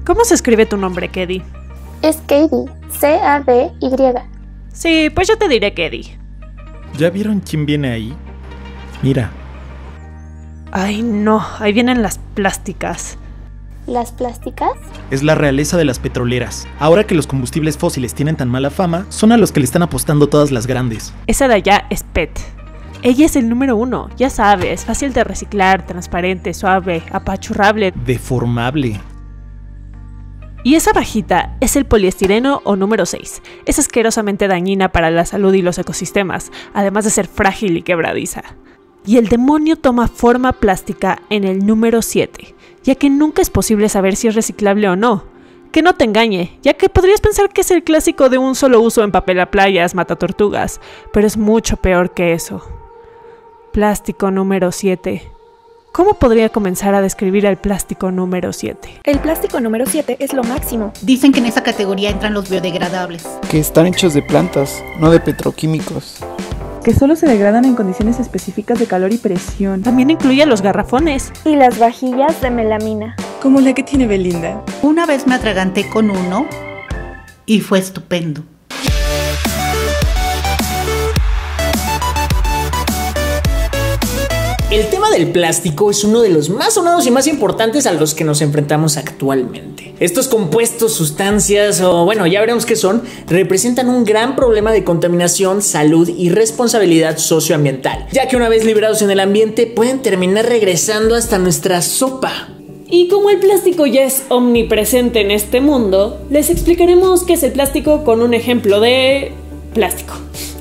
¿Cómo se escribe tu nombre, Kedy? Es Kady, C-A-D-Y. Sí, pues yo te diré Kedy. ¿Ya vieron quién viene ahí? Mira. Ay, no, ahí vienen las plásticas. ¿Las plásticas? Es la realeza de las petroleras. Ahora que los combustibles fósiles tienen tan mala fama, son a los que le están apostando todas las grandes. Esa de allá es PET. Ella es el número 1, ya sabes, fácil de reciclar, transparente, suave, apachurrable. Deformable. Y esa bajita es el poliestireno o número 6. Es asquerosamente dañina para la salud y los ecosistemas, además de ser frágil y quebradiza. Y el demonio toma forma plástica en el número 7, ya que nunca es posible saber si es reciclable o no. Que no te engañe, ya que podrías pensar que es el clásico de un solo uso en papel a playas, matatortugas, pero es mucho peor que eso. Plástico número 7. ¿Cómo podría comenzar a describir al plástico número 7? El plástico número 7 es lo máximo. Dicen que en esa categoría entran los biodegradables. Que están hechos de plantas, no de petroquímicos. Que solo se degradan en condiciones específicas de calor y presión. También incluye los garrafones. Y las vajillas de melamina. Como la que tiene Belinda. Una vez me atraganté con uno y fue estupendo. El tema del plástico es uno de los más sonados y más importantes a los que nos enfrentamos actualmente. Estos compuestos, sustancias o bueno, ya veremos qué son, representan un gran problema de contaminación, salud y responsabilidad socioambiental, ya que una vez liberados en el ambiente pueden terminar regresando hasta nuestra sopa. Y como el plástico ya es omnipresente en este mundo, les explicaremos qué es el plástico con un ejemplo de plástico.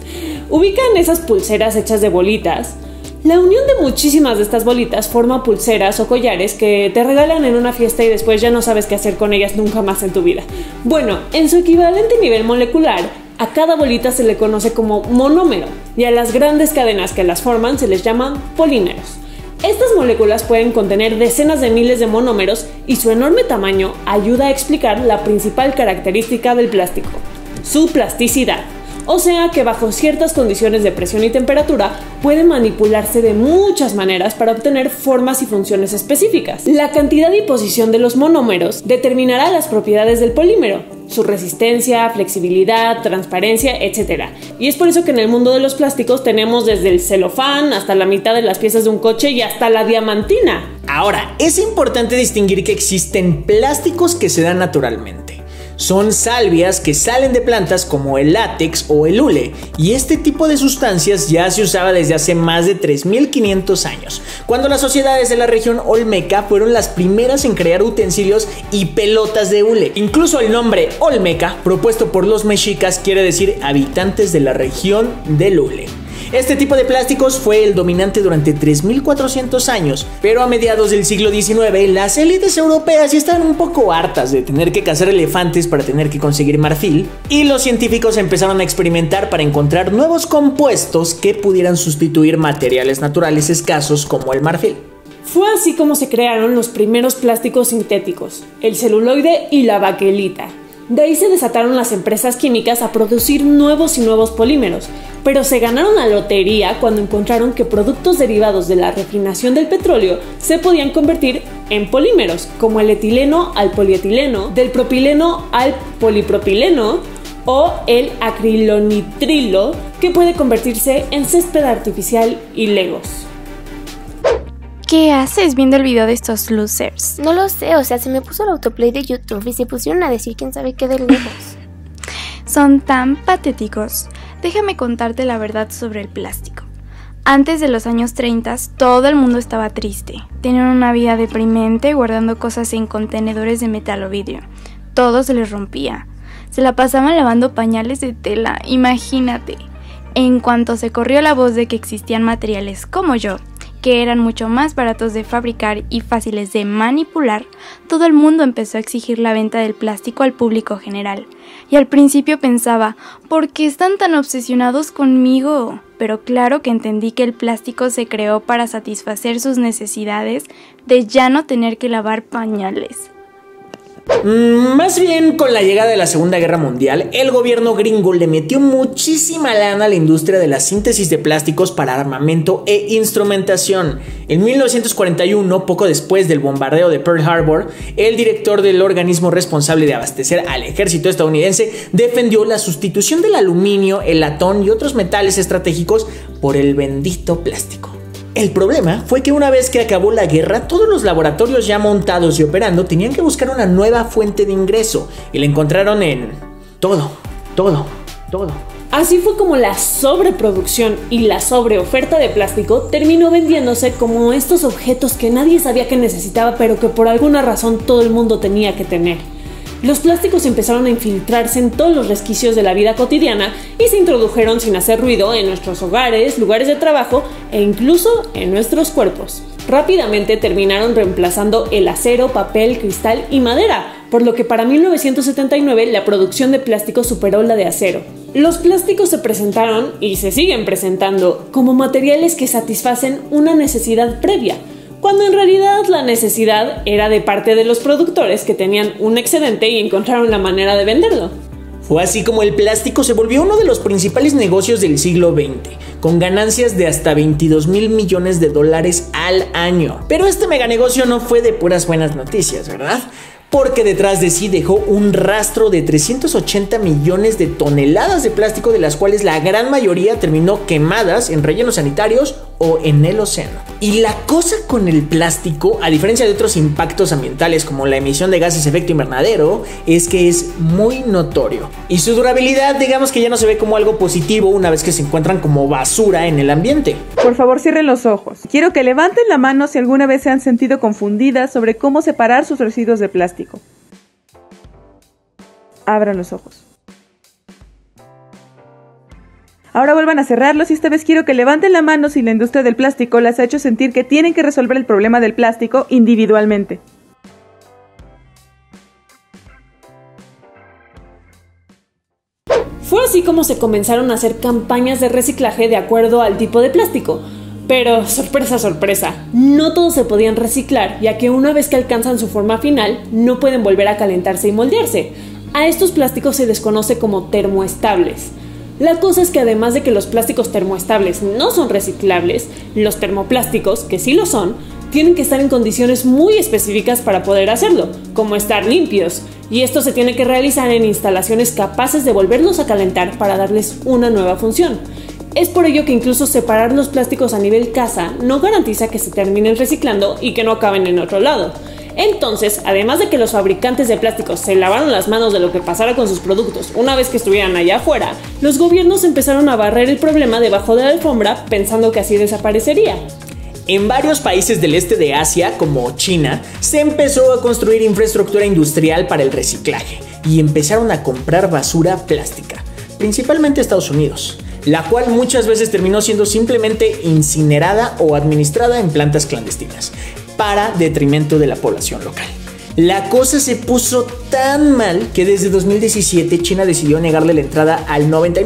¿Ubican esas pulseras hechas de bolitas? La unión de muchísimas de estas bolitas forma pulseras o collares que te regalan en una fiesta y después ya no sabes qué hacer con ellas nunca más en tu vida. Bueno, en su equivalente nivel molecular, a cada bolita se le conoce como monómero y a las grandes cadenas que las forman se les llaman polímeros. Estas moléculas pueden contener decenas de miles de monómeros y su enorme tamaño ayuda a explicar la principal característica del plástico, su plasticidad. O sea que bajo ciertas condiciones de presión y temperatura puede manipularse de muchas maneras para obtener formas y funciones específicas. La cantidad y posición de los monómeros determinará las propiedades del polímero, su resistencia, flexibilidad, transparencia, etc. Y es por eso que en el mundo de los plásticos tenemos desde el celofán hasta la mitad de las piezas de un coche y hasta la diamantina. Ahora, es importante distinguir que existen plásticos que se dan naturalmente. Son salvias que salen de plantas como el látex o el hule, y este tipo de sustancias ya se usaba desde hace más de 3500 años, cuando las sociedades de la región olmeca fueron las primeras en crear utensilios y pelotas de hule. Incluso el nombre olmeca, propuesto por los mexicas, quiere decir habitantes de la región del hule. Este tipo de plásticos fue el dominante durante 3400 años, pero a mediados del siglo XIX las élites europeas ya estaban un poco hartas de tener que cazar elefantes para tener que conseguir marfil, y los científicos empezaron a experimentar para encontrar nuevos compuestos que pudieran sustituir materiales naturales escasos como el marfil. Fue así como se crearon los primeros plásticos sintéticos, el celuloide y la baquelita. De ahí se desataron las empresas químicas a producir nuevos y nuevos polímeros, pero se ganaron la lotería cuando encontraron que productos derivados de la refinación del petróleo se podían convertir en polímeros, como el etileno al polietileno, del propileno al polipropileno o el acrilonitrilo, que puede convertirse en césped artificial y legos. ¿Qué haces viendo el video de estos losers? No lo sé, o sea, se me puso el autoplay de YouTube y se pusieron a decir quién sabe qué de lejos. Son tan patéticos. Déjame contarte la verdad sobre el plástico. Antes de los años 30, todo el mundo estaba triste. Tenían una vida deprimente guardando cosas en contenedores de metal o vidrio. Todo se les rompía. Se la pasaban lavando pañales de tela, imagínate. En cuanto se corrió la voz de que existían materiales como yo, que eran mucho más baratos de fabricar y fáciles de manipular, todo el mundo empezó a exigir la venta del plástico al público general. Y al principio pensaba, ¿por qué están tan obsesionados conmigo? Pero claro que entendí que el plástico se creó para satisfacer sus necesidades de ya no tener que lavar pañales. Más bien, con la llegada de la Segunda Guerra Mundial, el gobierno gringo le metió muchísima lana a la industria de la síntesis de plásticos para armamento e instrumentación. En 1941, poco después del bombardeo de Pearl Harbor, el director del organismo responsable de abastecer al ejército estadounidense defendió la sustitución del aluminio, el latón y otros metales estratégicos por el bendito plástico. El problema fue que una vez que acabó la guerra, todos los laboratorios ya montados y operando tenían que buscar una nueva fuente de ingreso y la encontraron en todo. Así fue como la sobreproducción y la sobreoferta de plástico terminó vendiéndose como estos objetos que nadie sabía que necesitaba, pero que por alguna razón todo el mundo tenía que tener. Los plásticos empezaron a infiltrarse en todos los resquicios de la vida cotidiana y se introdujeron sin hacer ruido en nuestros hogares, lugares de trabajo e incluso en nuestros cuerpos. Rápidamente terminaron reemplazando el acero, papel, cristal y madera, por lo que para 1979 la producción de plástico superó la de acero. Los plásticos se presentaron y se siguen presentando como materiales que satisfacen una necesidad previa, cuando en realidad la necesidad era de parte de los productores que tenían un excedente y encontraron la manera de venderlo. Fue así como el plástico se volvió uno de los principales negocios del siglo XX, con ganancias de hasta $22,000 millones al año. Pero este meganegocio no fue de puras buenas noticias, ¿verdad? Porque detrás de sí dejó un rastro de 380 millones de toneladas de plástico, de las cuales la gran mayoría terminó quemadas en rellenos sanitarios o en el océano. Y la cosa con el plástico, a diferencia de otros impactos ambientales como la emisión de gases de efecto invernadero, es que es muy notorio. Y su durabilidad, digamos que ya no se ve como algo positivo una vez que se encuentran como basura en el ambiente. Por favor, cierren los ojos. Quiero que levanten la mano si alguna vez se han sentido confundidas sobre cómo separar sus residuos de plástico. Abran los ojos. Ahora vuelvan a cerrarlos y esta vez quiero que levanten la mano si la industria del plástico las ha hecho sentir que tienen que resolver el problema del plástico individualmente. Fue así como se comenzaron a hacer campañas de reciclaje de acuerdo al tipo de plástico. Pero, sorpresa, sorpresa, no todos se podían reciclar, ya que una vez que alcanzan su forma final, no pueden volver a calentarse y moldearse. A estos plásticos se les conoce como termoestables. La cosa es que además de que los plásticos termoestables no son reciclables, los termoplásticos, que sí lo son, tienen que estar en condiciones muy específicas para poder hacerlo, como estar limpios, y esto se tiene que realizar en instalaciones capaces de volverlos a calentar para darles una nueva función. Es por ello que incluso separar los plásticos a nivel casa no garantiza que se terminen reciclando y que no acaben en otro lado. Entonces, además de que los fabricantes de plásticos se lavaron las manos de lo que pasara con sus productos una vez que estuvieran allá afuera, los gobiernos empezaron a barrer el problema debajo de la alfombra pensando que así desaparecería. En varios países del este de Asia, como China, se empezó a construir infraestructura industrial para el reciclaje y empezaron a comprar basura plástica, principalmente Estados Unidos, la cual muchas veces terminó siendo simplemente incinerada o administrada en plantas clandestinas, para detrimento de la población local. La cosa se puso tan mal que desde 2017 China decidió negarle la entrada al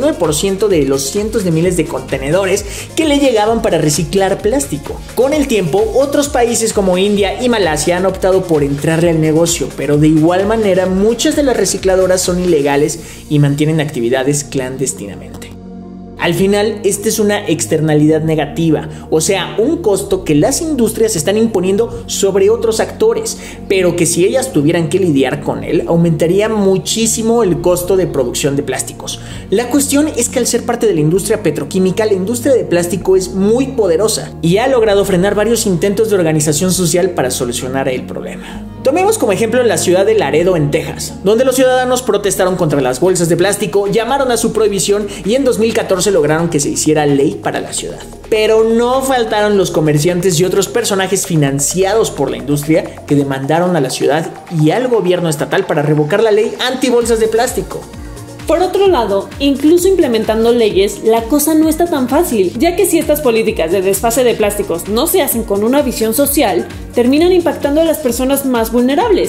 99% de los cientos de miles de contenedores que le llegaban para reciclar plástico. Con el tiempo, otros países como India y Malasia han optado por entrarle al negocio, pero de igual manera muchas de las recicladoras son ilegales y mantienen actividades clandestinamente. Al final, esta es una externalidad negativa, o sea, un costo que las industrias están imponiendo sobre otros actores, pero que si ellas tuvieran que lidiar con él, aumentaría muchísimo el costo de producción de plásticos. La cuestión es que al ser parte de la industria petroquímica, la industria de plástico es muy poderosa y ha logrado frenar varios intentos de organización social para solucionar el problema. Tomemos como ejemplo la ciudad de Laredo, en Texas, donde los ciudadanos protestaron contra las bolsas de plástico, llamaron a su prohibición y en 2014 lograron que se hiciera ley para la ciudad. Pero no faltaron los comerciantes y otros personajes financiados por la industria que demandaron a la ciudad y al gobierno estatal para revocar la ley anti-bolsas de plástico. Por otro lado, incluso implementando leyes, la cosa no está tan fácil, ya que si estas políticas de desfase de plásticos no se hacen con una visión social, terminan impactando a las personas más vulnerables.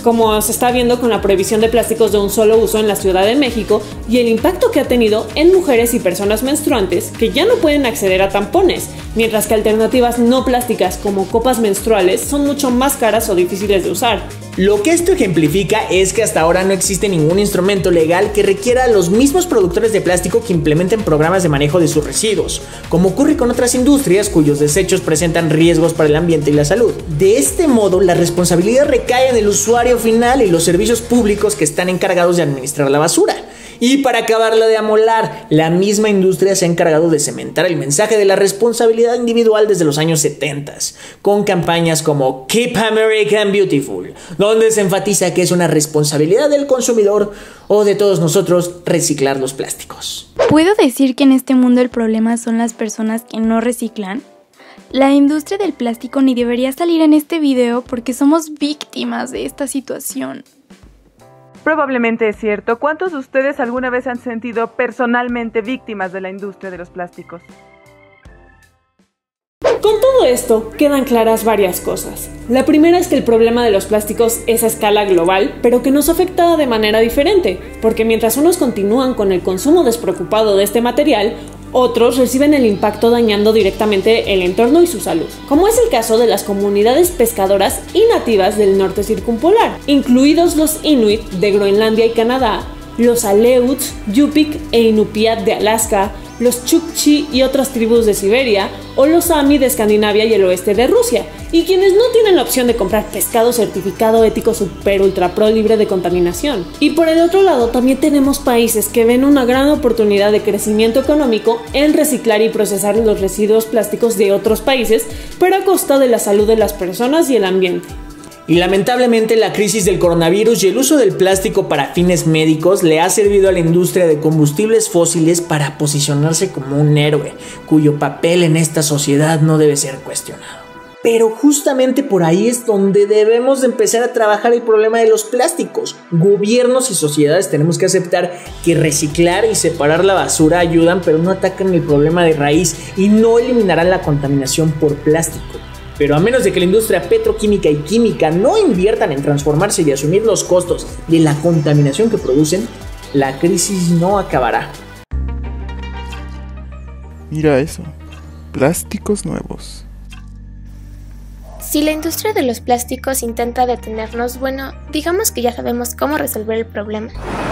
como se está viendo con la prohibición de plásticos de un solo uso en la Ciudad de México y el impacto que ha tenido en mujeres y personas menstruantes que ya no pueden acceder a tampones, mientras que alternativas no plásticas como copas menstruales son mucho más caras o difíciles de usar. Lo que esto ejemplifica es que hasta ahora no existe ningún instrumento legal que requiera a los mismos productores de plástico que implementen programas de manejo de sus residuos, como ocurre con otras industrias cuyos desechos presentan riesgos para el ambiente y la salud. De este modo, la responsabilidad recae en el usuario final y los servicios públicos que están encargados de administrar la basura. Y para acabarla de amolar, la misma industria se ha encargado de cementar el mensaje de la responsabilidad individual desde los años 70, con campañas como Keep America Beautiful, donde se enfatiza que es una responsabilidad del consumidor o de todos nosotros reciclar los plásticos. ¿Puedo decir que en este mundo el problema son las personas que no reciclan? La industria del plástico ni debería salir en este video porque somos víctimas de esta situación. Probablemente es cierto. ¿Cuántos de ustedes alguna vez han sentido personalmente víctimas de la industria de los plásticos? Con todo esto, quedan claras varias cosas. La primera es que el problema de los plásticos es a escala global, pero que nos afecta de manera diferente, porque mientras unos continúan con el consumo despreocupado de este material, otros reciben el impacto dañando directamente el entorno y su salud, como es el caso de las comunidades pescadoras y nativas del norte circumpolar, incluidos los Inuit de Groenlandia y Canadá, los Aleuts, Yupik e Inupiat de Alaska, los Chukchi y otras tribus de Siberia, o los Sami de Escandinavia y el oeste de Rusia, y quienes no tienen la opción de comprar pescado certificado ético super ultra pro libre de contaminación. Y por el otro lado también tenemos países que ven una gran oportunidad de crecimiento económico en reciclar y procesar los residuos plásticos de otros países, pero a costa de la salud de las personas y el ambiente. Y lamentablemente la crisis del coronavirus y el uso del plástico para fines médicos le ha servido a la industria de combustibles fósiles para posicionarse como un héroe, cuyo papel en esta sociedad no debe ser cuestionado. Pero justamente por ahí es donde debemos de empezar a trabajar el problema de los plásticos. Gobiernos y sociedades tenemos que aceptar que reciclar y separar la basura ayudan, pero no atacan el problema de raíz y no eliminarán la contaminación por plástico. Pero a menos de que la industria petroquímica y química no inviertan en transformarse y asumir los costos de la contaminación que producen, la crisis no acabará. Mira eso, plásticos nuevos. Si la industria de los plásticos intenta detenernos, bueno, digamos que ya sabemos cómo resolver el problema.